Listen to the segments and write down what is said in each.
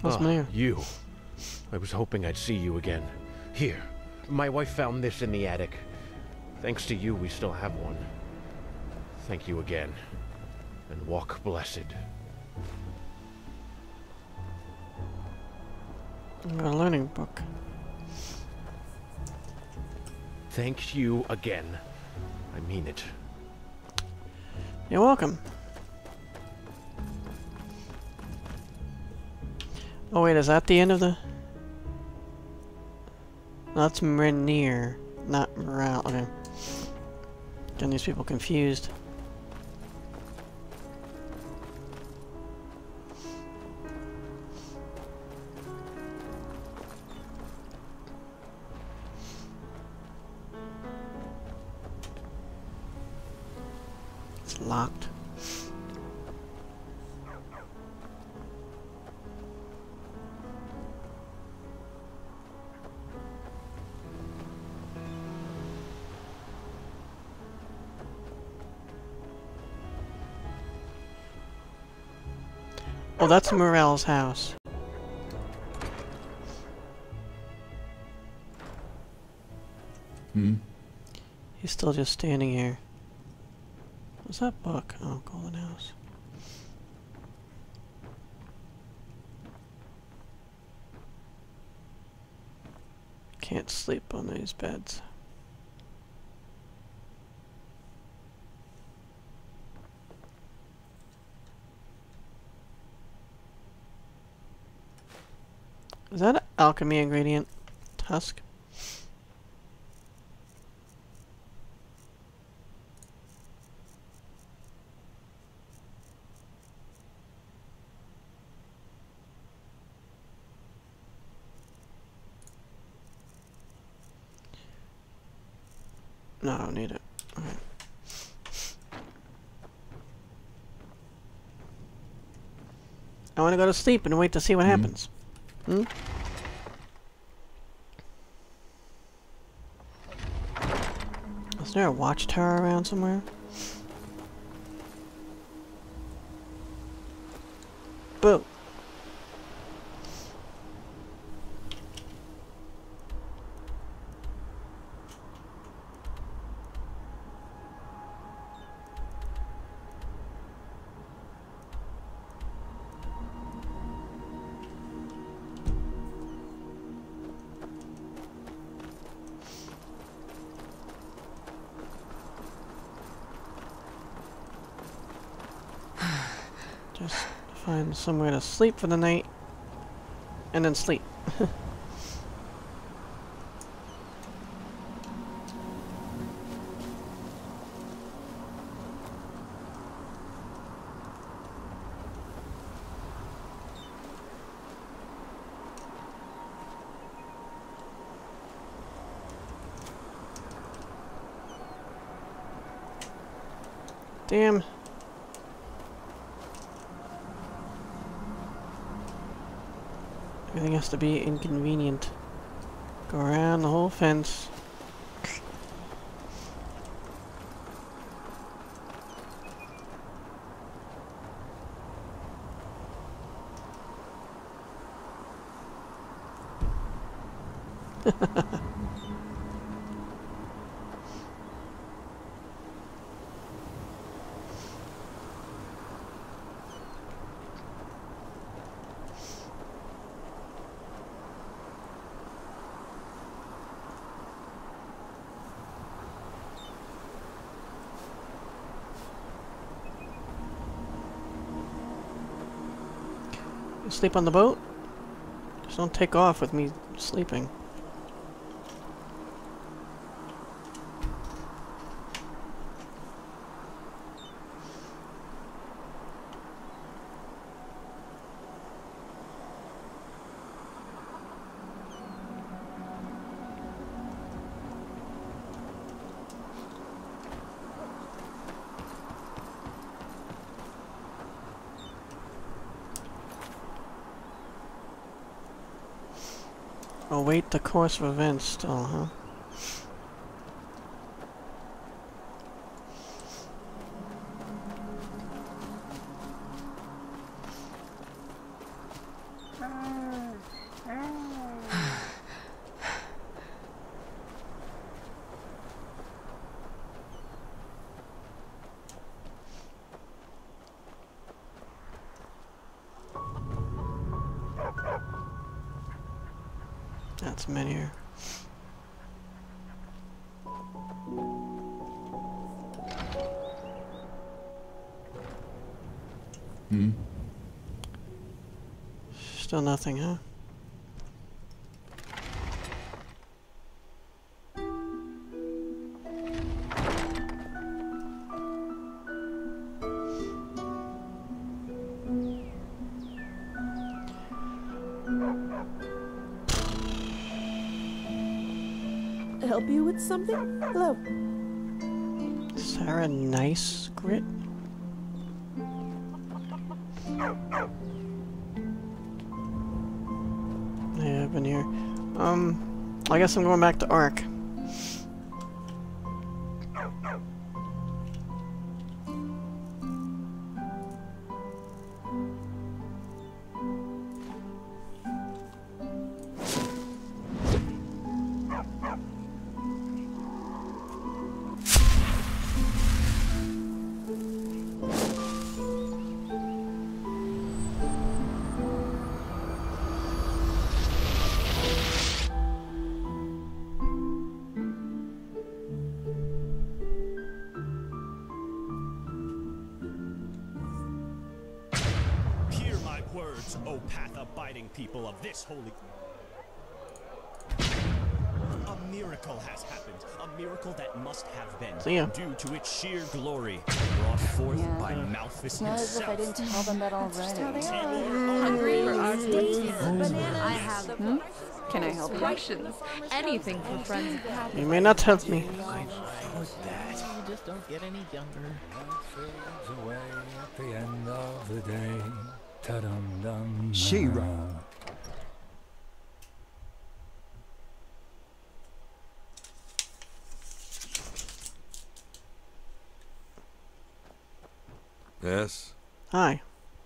What's my name? You. I was hoping I'd see you again. Here. My wife found this in the attic. Thanks to you, we still have one. Thank you again. And walk blessed. I got a learning book. Thank you again. I mean it. You're welcome. Oh wait, is that the end of the... No, that's Rainier, not Morale. Okay. Getting these people confused. It's locked. Oh, that's Morel's house. Hmm? He's still just standing here. What's that book? Oh, Golden House. Can't sleep on these beds. Is that an alchemy ingredient? Tusk? No, I don't need it. Alright. I want to go to sleep and wait to see what happens. Hmm? Is there a watchtower around somewhere? Boo! Just find somewhere to sleep for the night, and then sleep. Damn. Everything has to be inconvenient. Go around the whole fence. You sleep on the boat? Just don't take off with me sleeping. Await the course of events still, huh? That's many. Hmm? Still nothing, huh? Help you with something? Hello. Sarah Nice Grit? Yeah, I've been here. I guess I'm going back to Ark. Words, O path-abiding people of this holy... A miracle has happened. A miracle that must have been. See ya. Due to its sheer glory, brought forth by Malthus It's not as if I himself. didn't tell them that already. Hungry for our bananas? I have them. Can I help you? Questions. Anything for friends of happiness. You may not help me. You just don't get any younger. Fades away at the end of the day. Ta-dum-dum. She-Ra. Yes? Hi.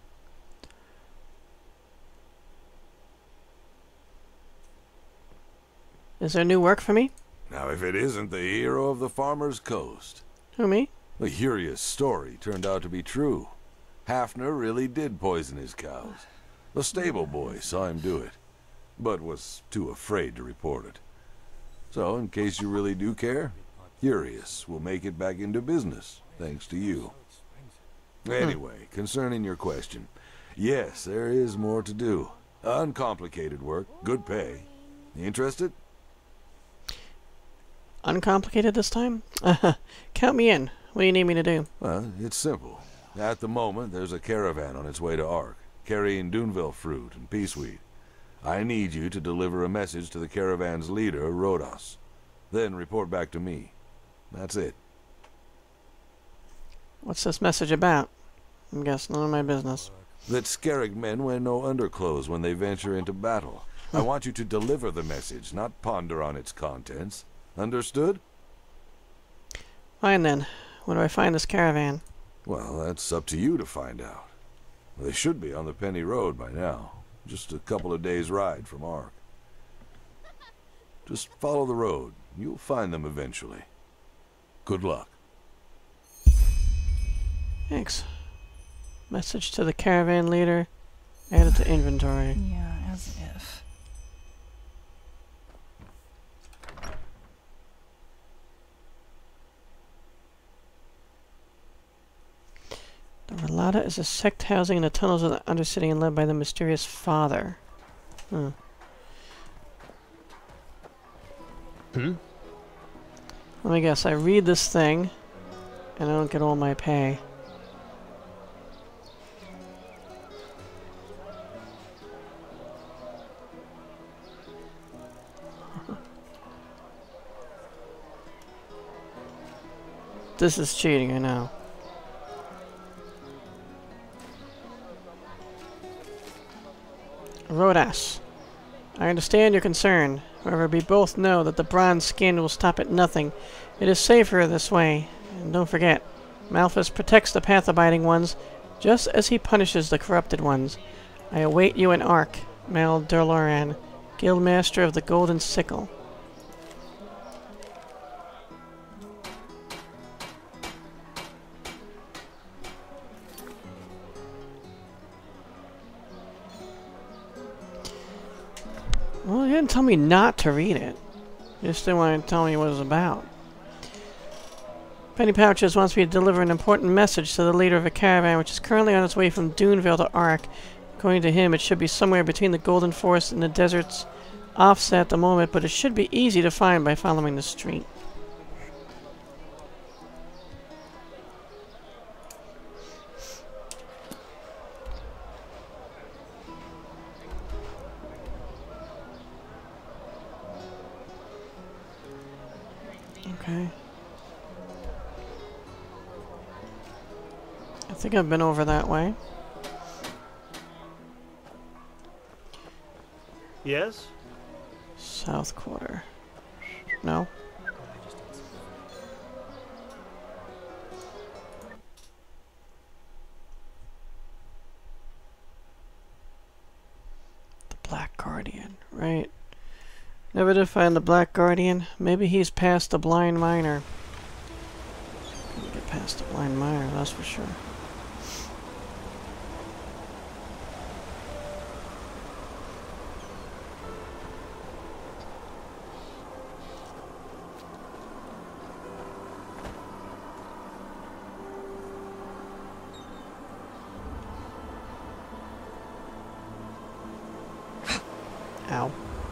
Is there new work for me? Now, if it isn't the hero of the Farmer's Coast. Who, me? The curious story turned out to be true. Hafner really did poison his cows. The stable boy saw him do it, but was too afraid to report it. So, in case you really do care, Curious will make it back into business, thanks to you. Anyway, concerning your question, yes, there is more to do. Uncomplicated work, good pay. Interested? Uncomplicated this time? Count me in. What do you need me to do? Well, it's simple. At the moment, there's a caravan on its way to Ark, carrying Duneville fruit and peaceweed. I need you to deliver a message to the caravan's leader, Rhodos. Then report back to me. That's it. What's this message about? I guess none of my business. That Scarrig men wear no underclothes when they venture into battle. I want you to deliver the message, not ponder on its contents. Understood? Fine then. Where do I find this caravan? Well, that's up to you to find out. They should be on the Penny Road by now. Just a couple of days' ride from Ark. Just follow the road. You'll find them eventually. Good luck. Thanks. Message to the caravan leader. Add it to inventory. Yeah, as if. The Relata is a sect housing in the tunnels of the Undercity and led by the mysterious father. Hmm. Let me guess, I read this thing, and I don't get all my pay. This is cheating, I know. Rhodas, I understand your concern. However, we both know that the bronze skin will stop at nothing. It is safer this way. And don't forget, Malthus protects the path-abiding ones, just as he punishes the corrupted ones. I await you in Ark, Mal Durloran, Guildmaster of the Golden Sickle. Well, he didn't tell me not to read it. He just didn't want to tell me what it was about. Pennypouches wants me to deliver an important message to the leader of a caravan which is currently on its way from Duneville to Ark. According to him, it should be somewhere between the Golden Forest and the desert's offset at the moment, but it should be easy to find by following the street. Okay. I think I've been over that way. Yes? South quarter. No? The Black Guardian, right. Never did find the Black Guardian. Maybe he's past the Blind Miner. Couldn't get past the Blind Miner, that's for sure. Ow.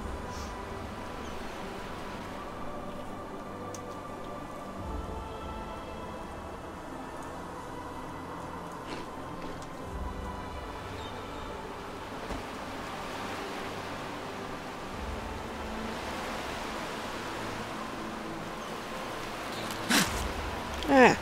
Ah.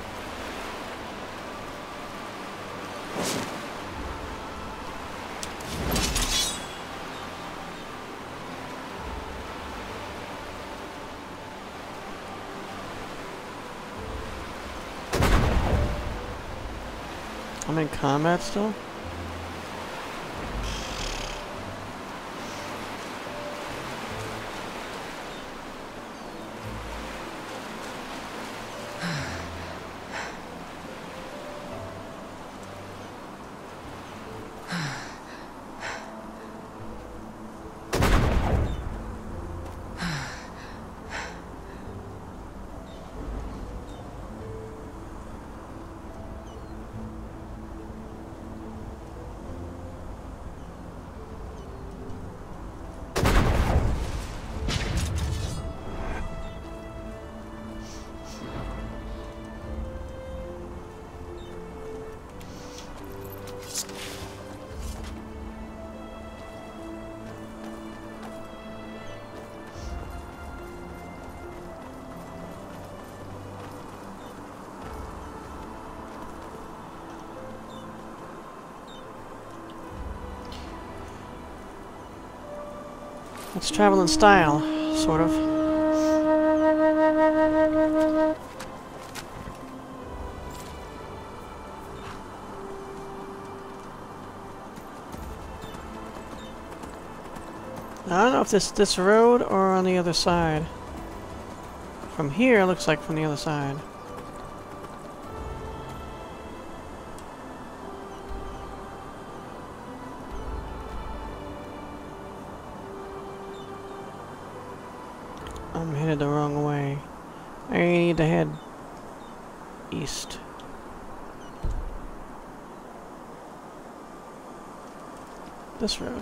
I'm in combat still? Let's travel in style, sort of. I don't know if this road or on the other side. From here, it looks like from the other side. I'm headed the wrong way. I need to head east. This road.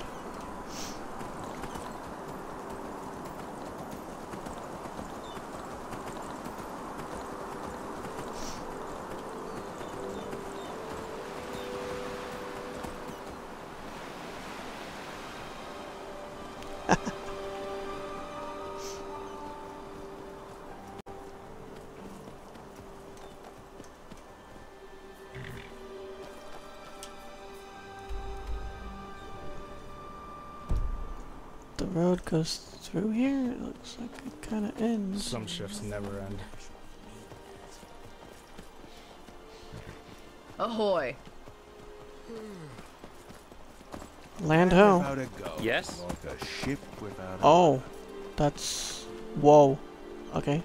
The road goes through here? It looks like it kind of ends. Some shifts never end. Ahoy. Land ho. Yes? Like a ship without a Oh, that's... Whoa. Okay.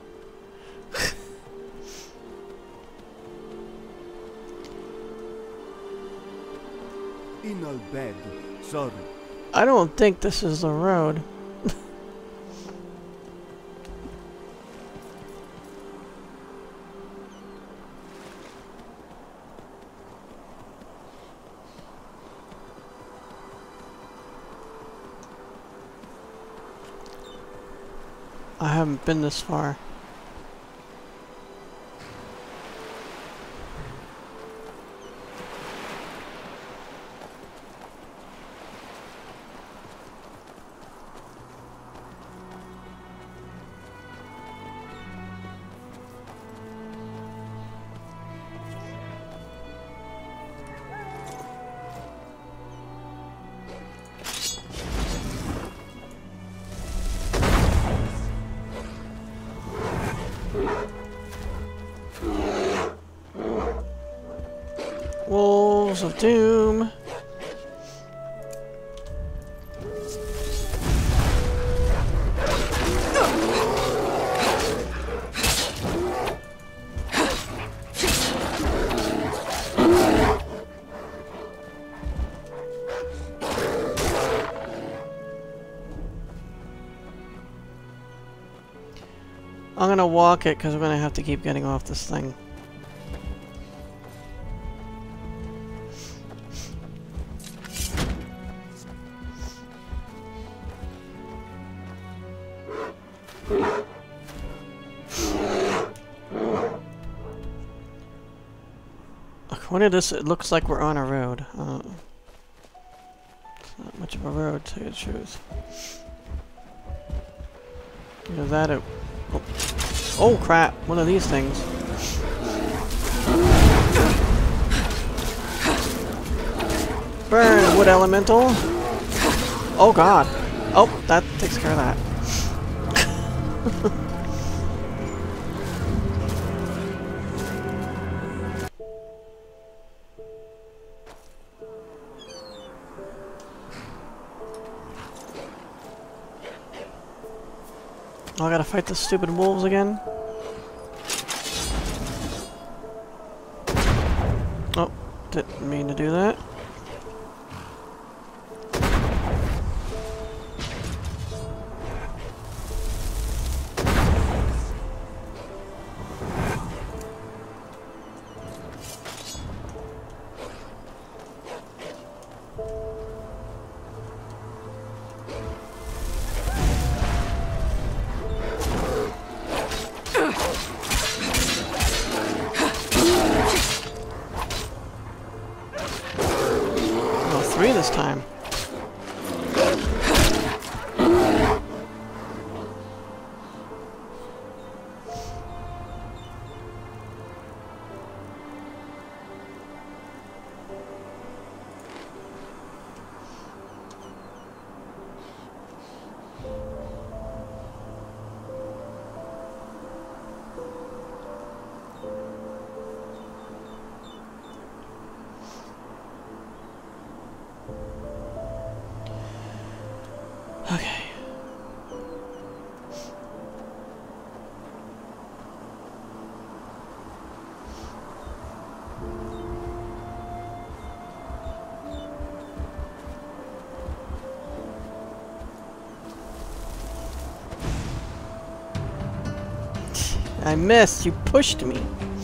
in a bed. Sorry. I don't think this is the road. I haven't been this far. Wolves of Doom. I'm gonna walk it because we're gonna have to keep getting off this thing. According to this, it looks like we're on a road. It's not much of a road, to tell you the truth. Either that or... Oh crap, one of these things. Burn, wood elemental! Oh god! Oh, that takes care of that. Oh, I gotta fight the stupid wolves again? Oh, didn't mean to do that. Three this time. Okay. I missed. You pushed me.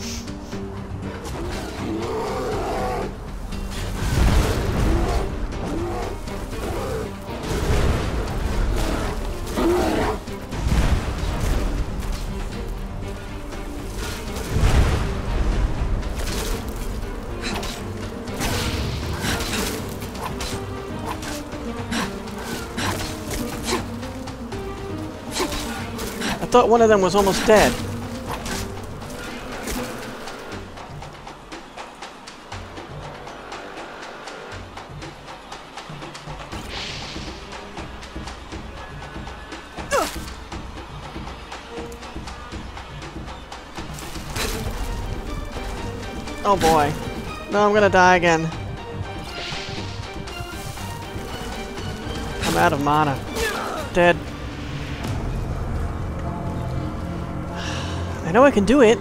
I thought one of them was almost dead. Oh boy. No, I'm gonna die again. I'm out of mana. Dead. I know I can do it.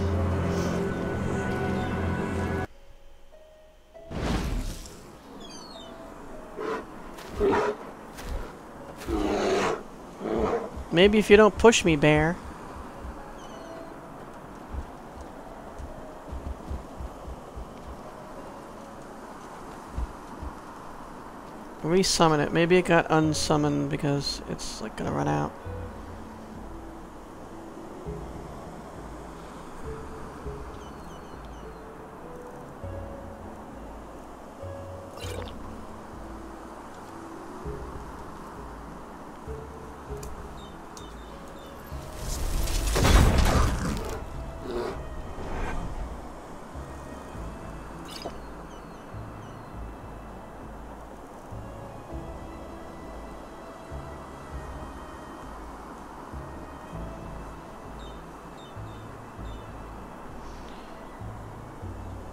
Maybe if you don't push me, bear. Resummon it. Maybe it got unsummoned because it's like gonna run out.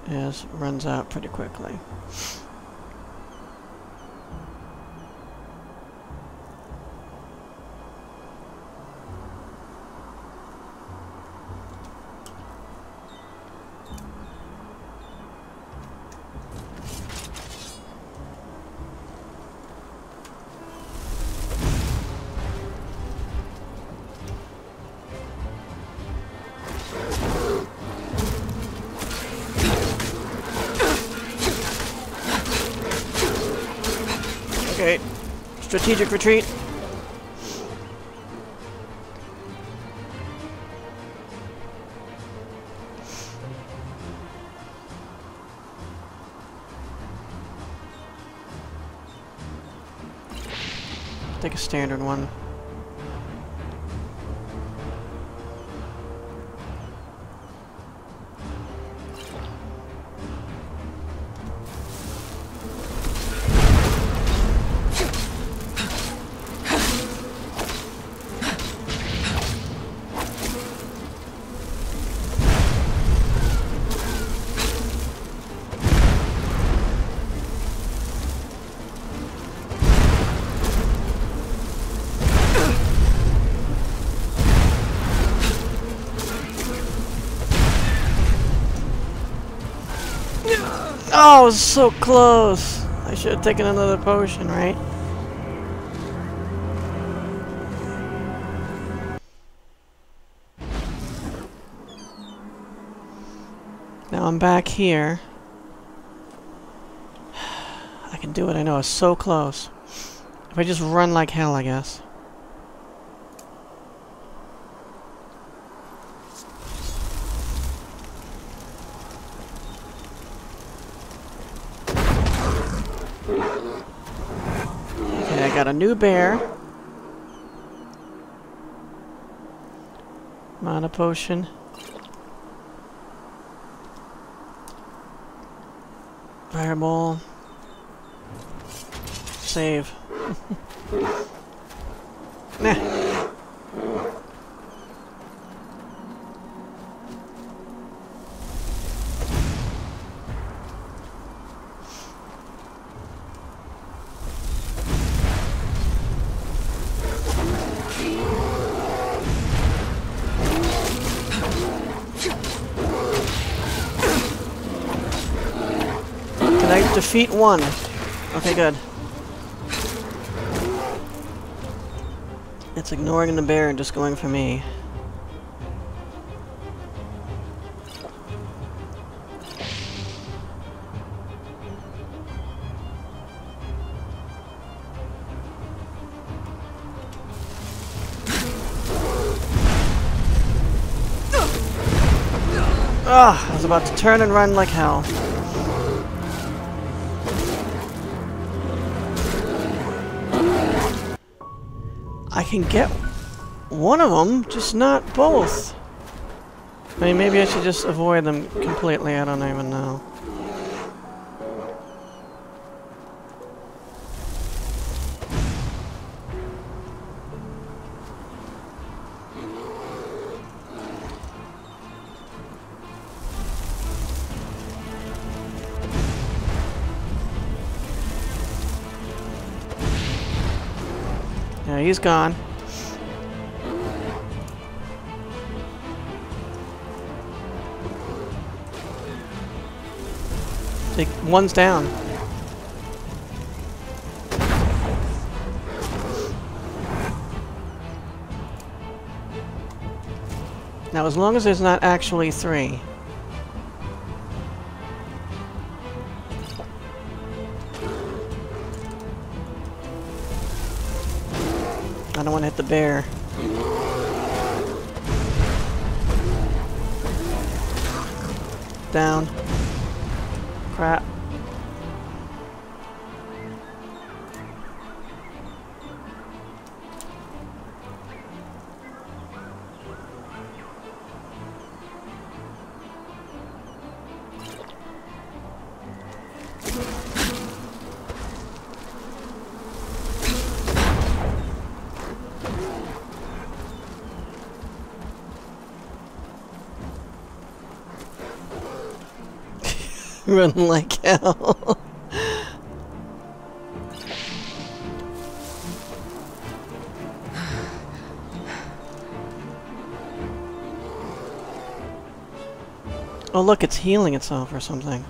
runs out pretty quickly. Okay, strategic retreat. Take a standard one. Oh, it was so close. I should have taken another potion, right? Now I'm back here. I can do it, I know. It's so close. If I just run like hell, I guess. Got a new bear. Mana potion. Fireball. Save. Nah. I defeat one. Okay, good. It's ignoring the bear and just going for me. Ah, I was about to turn and run like hell. I can get one of them, just not both. I mean, maybe I should just avoid them completely. I don't even know. Yeah, he's gone. One's down. Now, as long as there's not actually three. I don't want to hit the bear. Down. Crap. Running like hell. Oh look, it's healing itself or something.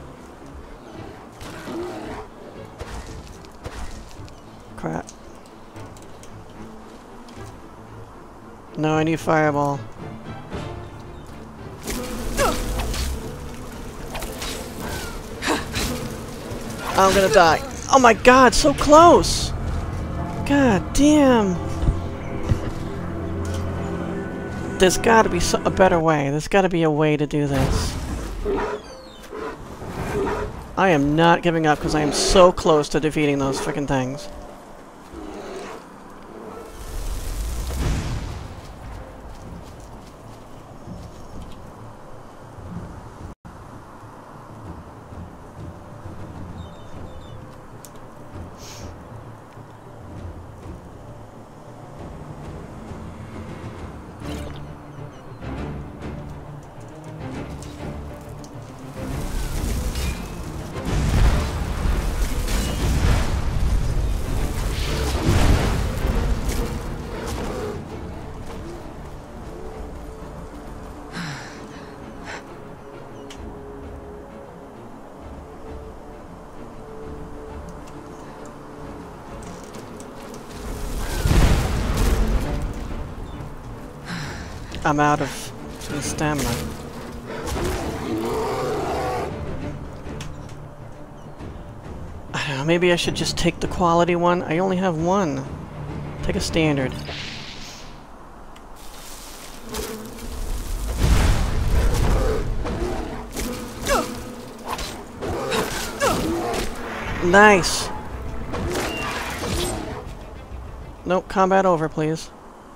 Crap. No, I need fireball. I'm gonna die. Oh my god, so close! God damn. There's gotta be a better way. There's gotta be a way to do this. I am not giving up because I am so close to defeating those frickin' things. I'm out of stamina. I don't know, maybe I should just take the quality one. I only have one. Take a standard. Nice! Nope, combat over, please.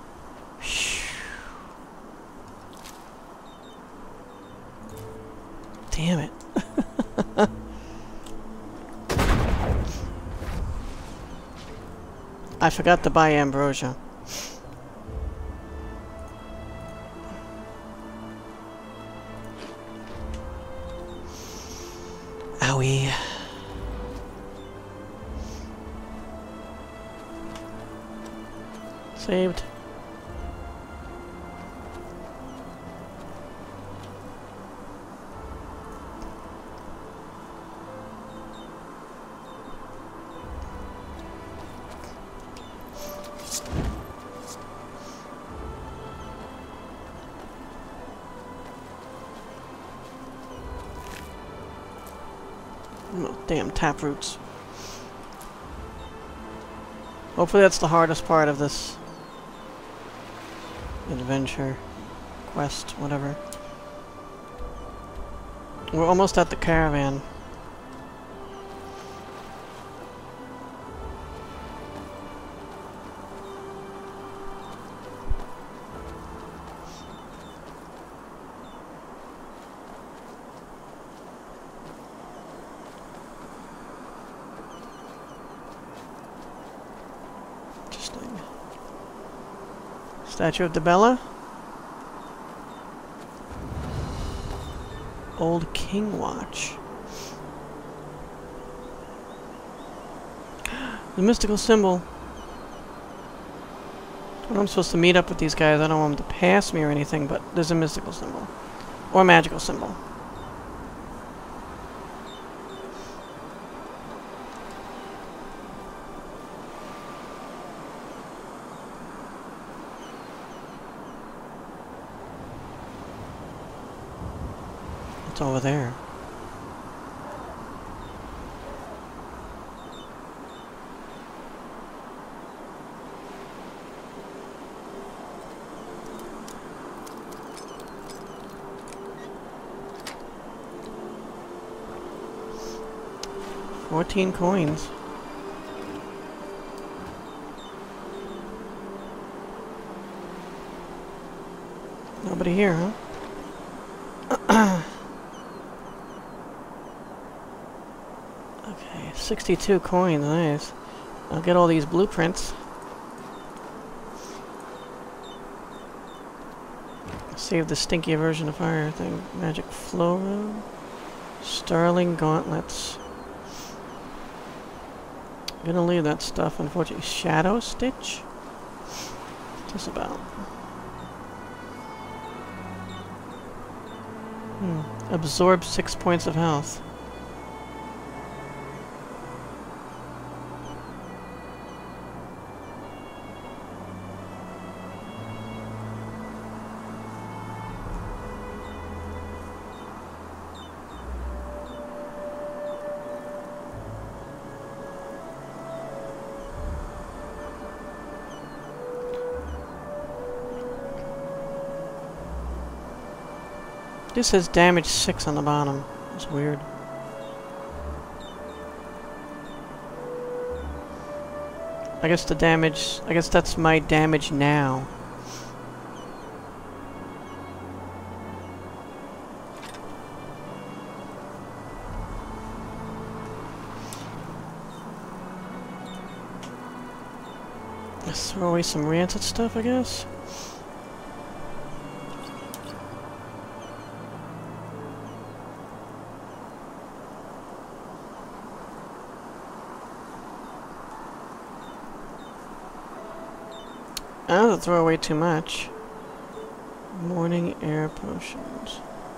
Damn it. I forgot to buy ambrosia. Owie. Saved. Oh, damn taproots. Hopefully that's the hardest part of this adventure, quest, whatever. We're almost at the caravan. Statue of Debella. Old King Watch. The mystical symbol. When I'm supposed to meet up with these guys, I don't want them to pass me or anything, but there's a mystical symbol. Or a magical symbol. It's over there. $14 coins. Nobody here, huh? Okay, 62 coins, nice. I'll get all these blueprints. Save the stinky version of fire thing. Magic flow room. Sterling gauntlets. Gonna leave that stuff, unfortunately. Shadow Stitch? What's this about? Absorb 6 points of health. This says damage 6 on the bottom. It's weird. I guess the damage... I guess that's my damage now. Let's throw away some rancid stuff, I guess. I don't have to throw away too much. Morning air potions.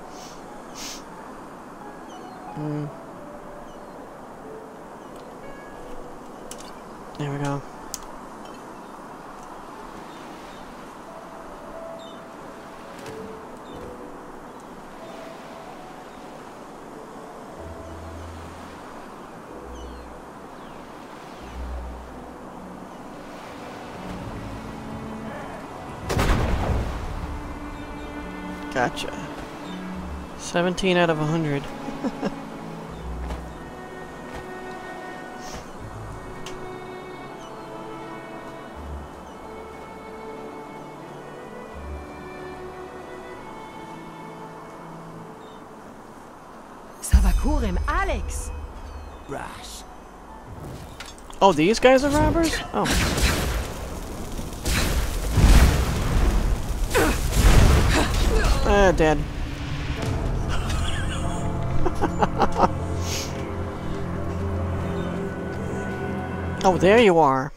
There we go. Gotcha. 17 out of 100. Savakurim, Alex! Brash. Oh, these guys are robbers? Oh. Dead. Oh, there you are.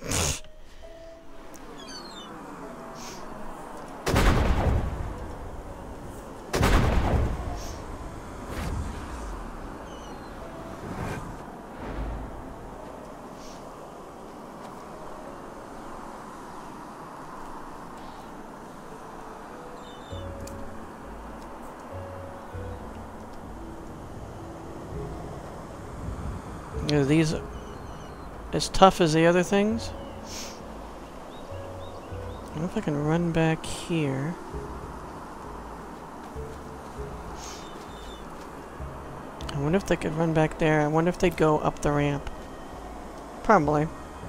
Are these as tough as the other things? I wonder if I can run back here. I wonder if they could run back there. I wonder if they'd go up the ramp. Probably.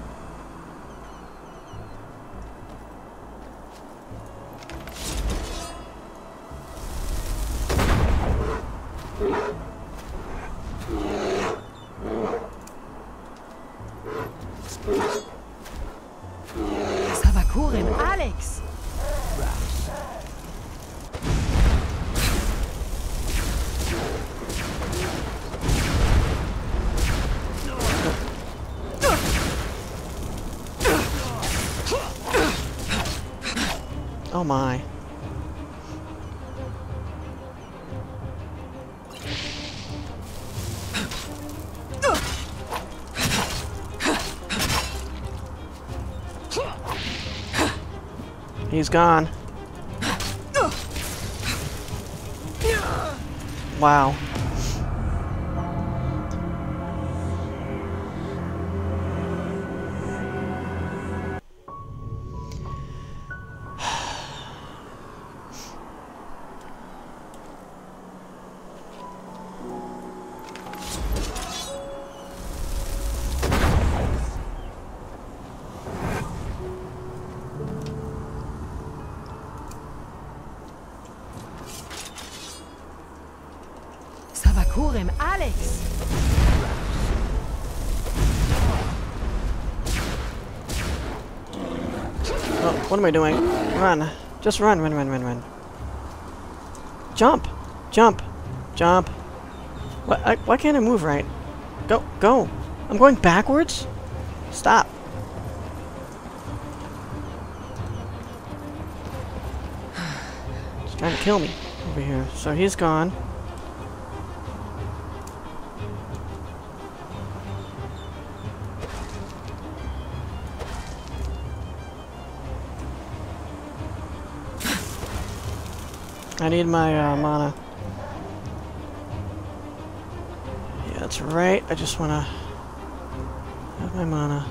Savakurim, Alex! Oh my. He's gone. Wow. Savakurim, Alex! Oh, what am I doing? Run. Just run, run, run, run, run. Jump! Jump! Jump! Why can't I move right? Go, go! I'm going backwards? Stop. He's trying to kill me over here. So he's gone. I need my mana. Yeah, that's right. I just want to have my mana.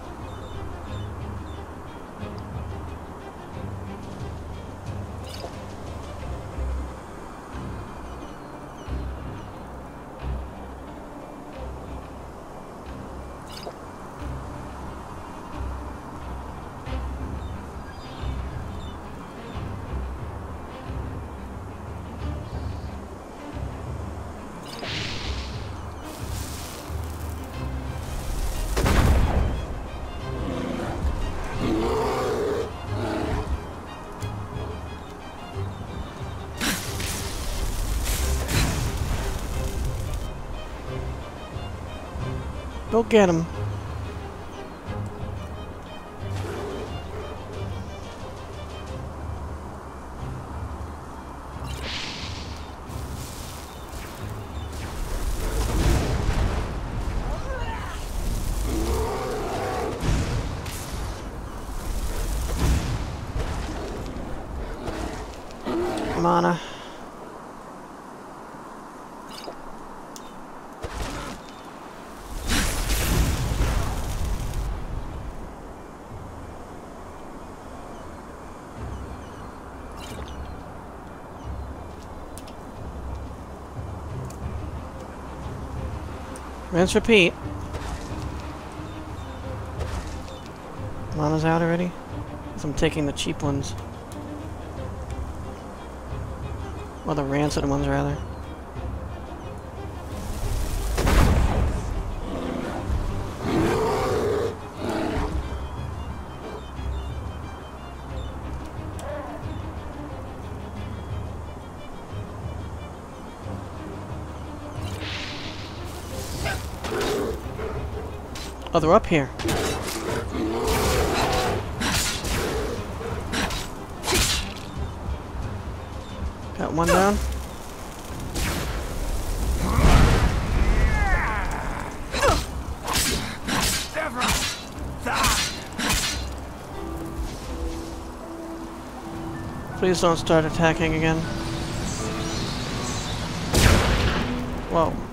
Go get him. Mana. Rinse, repeat. Mana's out already? 'Cause I'm taking the cheap ones. Well, the rancid ones, rather. Oh, they're up here. Got one down. Please don't start attacking again. Whoa.